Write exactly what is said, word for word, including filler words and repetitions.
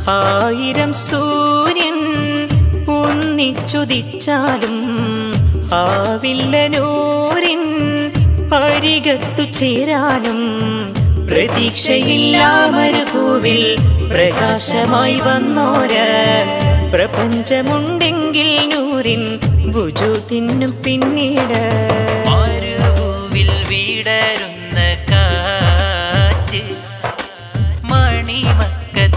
ആയിരം സൂര്യൻ ഒന്നിച്ചുദിച്ചാലും ആവില്ല നൂറിൻ അരികത്തു ചേരാനും പ്രതീക്ഷയില്ലാ മരുഭൂവിൽ പ്രകാശമായി വന്നോര് പ്രപഞ്ചമുണ്ടെങ്കിൽ നൂറിൻ വുജൂദിനും പിന്നീട്